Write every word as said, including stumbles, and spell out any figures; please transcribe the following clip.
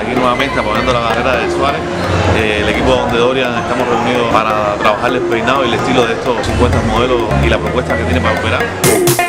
aquí nuevamente apoyando la carrera de Suárez. Eh, el equipo de Dorian estamos reunidos para trabajar el peinado y el estilo de estos cincuenta modelos y la propuesta que tiene para operar.